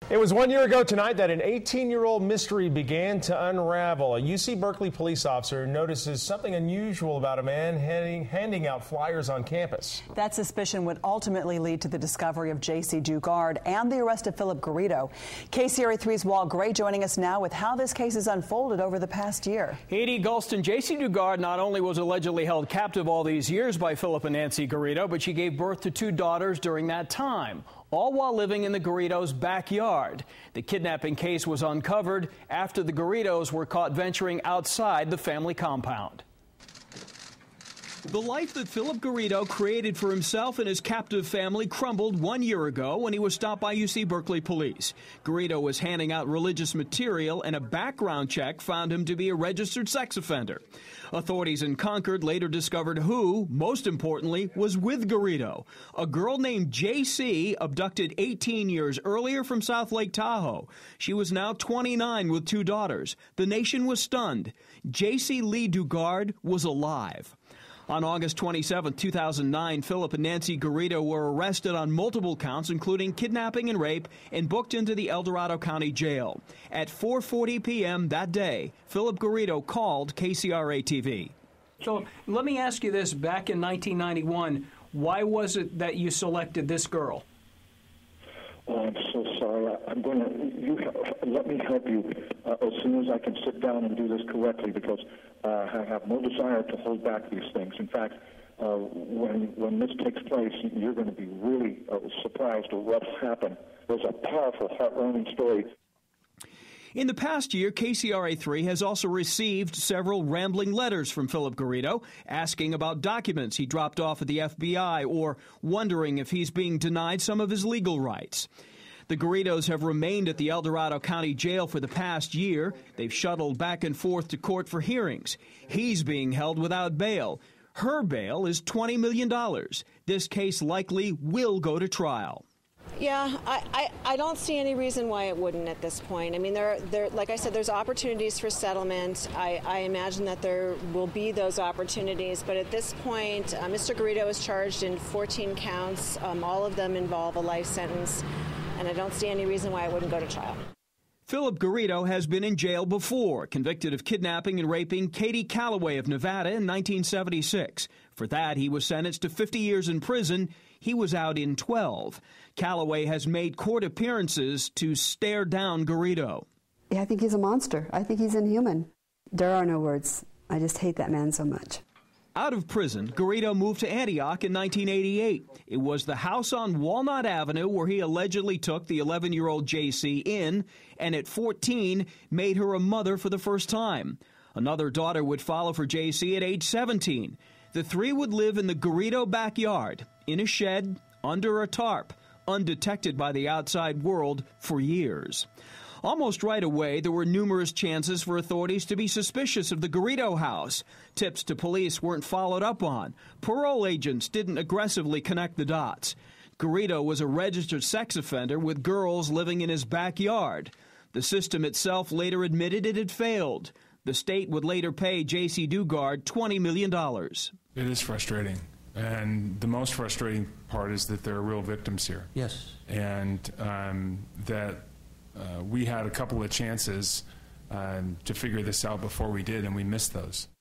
It was 1 year ago tonight that an 18-year-old mystery began to unravel. A UC Berkeley police officer notices something unusual about a man handing out flyers on campus. That suspicion would ultimately lead to the discovery of UC Dugard and the arrest of Phillip Garrido. KCRA 3's Walt Gray joining us now with how this case has unfolded over the past year. Edie Gulston, UC Dugard not only was allegedly held captive all these years by Phillip and Nancy Garrido, but she gave birth to 2 daughters during that time, all while living in the Garridos' backyard. The kidnapping case was uncovered after the Garridos were caught venturing outside the family compound. The life that Phillip Garrido created for himself and his captive family crumbled 1 year ago when he was stopped by UC Berkeley police. Garrido was handing out religious material, and a background check found him to be a registered sex offender. Authorities in Concord later discovered who, most importantly, was with Garrido. A girl named JC, abducted 18 years earlier from South Lake Tahoe. She was now 29 with 2 daughters. The nation was stunned. JC Lee Dugard was alive. On August 27, 2009, Phillip and Nancy Garrido were arrested on multiple counts, including kidnapping and rape, and booked into the El Dorado County Jail. At 4:40 p.m. that day, Phillip Garrido called KCRA TV. So let me ask you this. Back in 1991, why was it that you selected this girl? Oh, I'm so sorry. Let me help you as soon as I can sit down and do this correctly, because I have no desire to hold back these things. In fact, when this takes place, you're going to be really surprised at what's happened. There's a powerful, heart-warming story. In the past year, KCRA3 has also received several rambling letters from Phillip Garrido asking about documents he dropped off at the FBI or wondering if he's being denied some of his legal rights. The Garridos have remained at the El Dorado County Jail for the past year. They've shuttled back and forth to court for hearings. He's being held without bail. Her bail is $20 million. This case likely will go to trial. Yeah, I don't see any reason why it wouldn't at this point. I mean, like I said, there's opportunities for settlement. I imagine that there will be those opportunities. But at this point, Mr. Garrido is charged in 14 counts. All of them involve a life sentence. And I don't see any reason why it wouldn't go to trial. Phillip Garrido has been in jail before, convicted of kidnapping and raping Katie Calloway of Nevada in 1976. For that, he was sentenced to 50 years in prison. He was out in 12. Calloway has made court appearances to stare down Garrido. Yeah, I think he's a monster. I think he's inhuman. There are no words. I just hate that man so much. Out of prison, Garrido moved to Antioch in 1988. It was the house on Walnut Avenue where he allegedly took the 11-year-old JC in, and at 14, made her a mother for the first time. Another daughter would follow for JC at age 17. The 3 would live in the Garrido backyard, in a shed, under a tarp, undetected by the outside world for years. Almost right away, there were numerous chances for authorities to be suspicious of the Garrido house. Tips to police weren't followed up on. Parole agents didn't aggressively connect the dots. Garrido was a registered sex offender with girls living in his backyard. The system itself later admitted it had failed. The state would later pay JC Dugard $20 million. It is frustrating. And the most frustrating part is that there are real victims here. Yes. And that we had a couple of chances to figure this out before we did, and we missed those.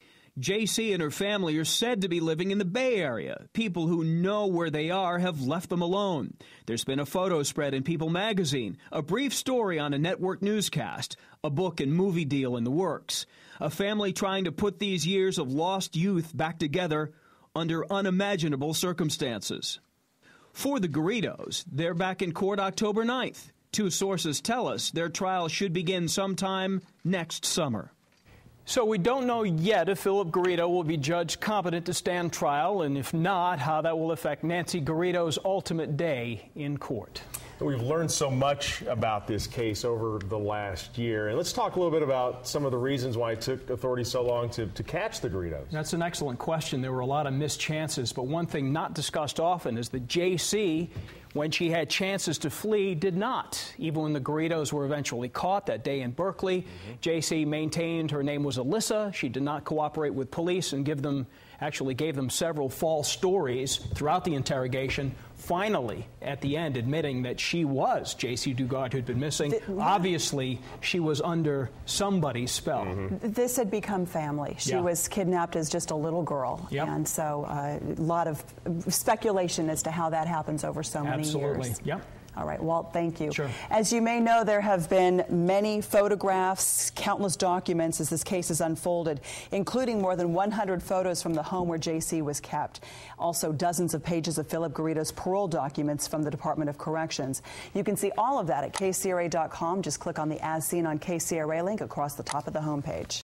JC and her family are said to be living in the Bay Area. People who know where they are have left them alone. There's been a photo spread in People magazine, a brief story on a network newscast, a book and movie deal in the works. A family trying to put these years of lost youth back together under unimaginable circumstances. For the Garridos, they're back in court October 9th. 2 sources tell us their trial should begin sometime next summer. So we don't know yet if Phillip Garrido will be judged competent to stand trial, and if not, how that will affect Nancy Garrido's ultimate day in court. We've learned so much about this case over the last year. And let's talk a little bit about some of the reasons why it took authorities so long to catch the Garridos. That's an excellent question. There were a lot of missed chances, but one thing not discussed often is that JC, when she had chances to flee, did not. Even when the Garridos were eventually caught that day in Berkeley, JC maintained her name was Alyssa. She did not cooperate with police and gave them several false stories throughout the interrogation, finally, at the end, admitting that she was J.C. Dugard who'd been missing. Obviously, she was under somebody's spell. This had become family. She was kidnapped as just a little girl. And so a lot of speculation as to how that happens over so many years. Yep. All right, Walt, thank you. Sure. As you may know, there have been many photographs, countless documents as this case has unfolded, including more than 100 photos from the home where J.C. was kept. Also, dozens of pages of Phillip Garrido's parole documents from the Department of Corrections. You can see all of that at KCRA.com. Just click on the As Seen on KCRA link across the top of the homepage.